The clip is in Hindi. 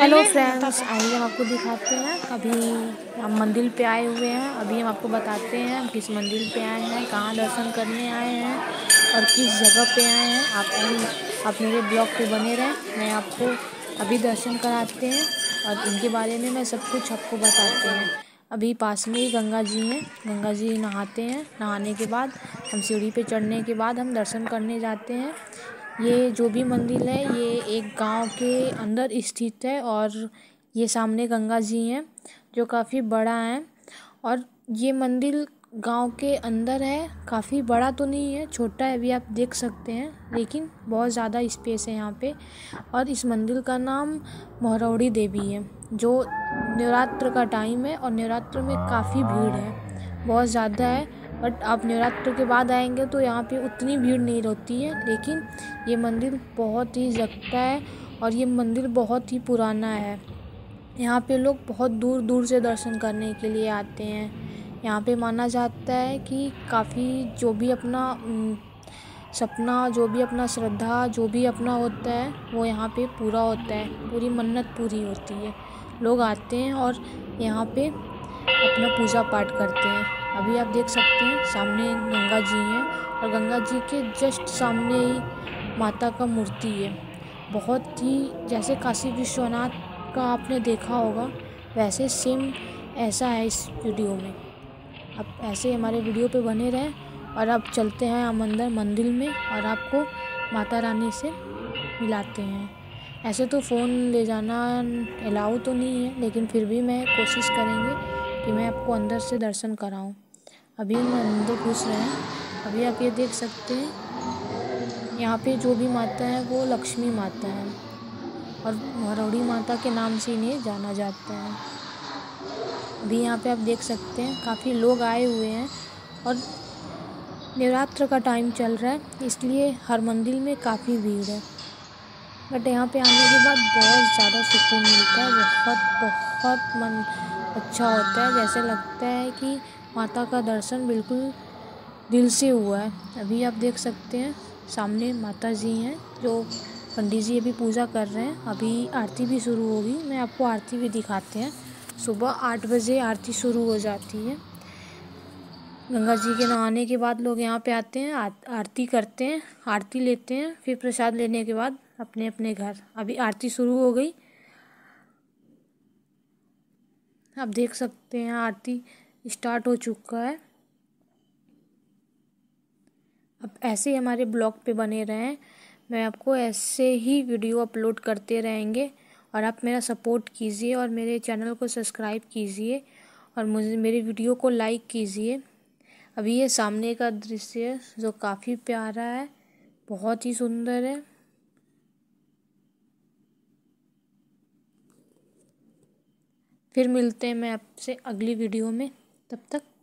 हेलो फ्रेंड्स, आइए हम आपको दिखाते हैं। अभी हम मंदिर पे आए हुए हैं। अभी हम आपको बताते हैं हम किस मंदिर पे आए हैं, कहाँ दर्शन करने आए हैं और किस जगह पे आए हैं। आप मेरे ब्लॉग पे बने रहें। मैं आपको अभी दर्शन कराते हैं और इनके बारे में मैं सब कुछ आपको बताते हैं। अभी पास में ही गंगा जी हैं। गंगा जी नहाते हैं। नहाने के बाद हम सीढ़ी पे चढ़ने के बाद हम दर्शन करने जाते हैं। ये जो भी मंदिर है ये एक गांव के अंदर स्थित है और ये सामने गंगा जी हैं जो काफ़ी बड़ा है। और ये मंदिर गांव के अंदर है, काफ़ी बड़ा तो नहीं है, छोटा है, भी आप देख सकते हैं, लेकिन बहुत ज़्यादा स्पेस है यहाँ पे। और इस मंदिर का नाम महरौड़ी देवी है। जो नवरात्र का टाइम है और नवरात्र में काफ़ी भीड़ है, बहुत ज़्यादा है। बट आप नवरात्र के बाद आएंगे तो यहाँ पे उतनी भीड़ नहीं होती है, लेकिन ये मंदिर बहुत ही जगता है और ये मंदिर बहुत ही पुराना है। यहाँ पे लोग बहुत दूर दूर से दर्शन करने के लिए आते हैं। यहाँ पे माना जाता है कि काफ़ी जो भी अपना सपना, जो भी अपना श्रद्धा, जो भी अपना होता है वो यहाँ पे पूरा होता है, पूरी मन्नत पूरी होती है। लोग आते हैं और यहाँ पे अपना पूजा पाठ करते हैं। अभी आप देख सकते हैं सामने गंगा जी हैं और गंगा जी के जस्ट सामने ही माता का मूर्ति है। बहुत ही जैसे काशी विश्वनाथ का आपने देखा होगा वैसे सेम ऐसा है इस वीडियो में। आप ऐसे हमारे वीडियो पे बने रहें और अब चलते हैं हम अंदर मंदिर में और आपको माता रानी से मिलाते हैं। ऐसे तो फ़ोन ले जाना अलाउ तो नहीं है, लेकिन फिर भी मैं कोशिश करेंगे कि मैं आपको अंदर से दर्शन कराऊं। अभी हम अंदर घुस रहे हैं। अभी आप ये देख सकते हैं यहाँ पे जो भी माता है वो लक्ष्मी माता है और महरौड़ी माता के नाम से इन्हें जाना जाता है। अभी यहाँ पे आप देख सकते हैं काफ़ी लोग आए हुए हैं और नवरात्र का टाइम चल रहा है, इसलिए हर मंदिर में काफ़ी भीड़ है। बट यहाँ पे आने के बाद बहुत ज़्यादा सुकून मिलता है, बहुत बहुत मन अच्छा होता है। जैसे लगता है कि माता का दर्शन बिल्कुल दिल से हुआ है। अभी आप देख सकते हैं सामने माता जी हैं जो पंडित जी अभी पूजा कर रहे हैं। अभी आरती भी शुरू होगी, मैं आपको आरती भी दिखाते हैं। सुबह 8 बजे आरती शुरू हो जाती है। गंगा जी के नहाने के बाद लोग यहाँ पे आते हैं, आरती करते हैं, आरती लेते हैं, फिर प्रसाद लेने के बाद अपने अपने घर। अभी आरती शुरू हो गई, आप देख सकते हैं आरती स्टार्ट हो चुका है। अब ऐसे ही हमारे ब्लॉग पे बने रहें, मैं आपको ऐसे ही वीडियो अपलोड करते रहेंगे और आप मेरा सपोर्ट कीजिए और मेरे चैनल को सब्सक्राइब कीजिए और मुझे मेरे वीडियो को लाइक कीजिए। अभी ये सामने का दृश्य है जो काफ़ी प्यारा है, बहुत ही सुंदर है। फिर मिलते हैं मैं आपसे अगली वीडियो में, तब तक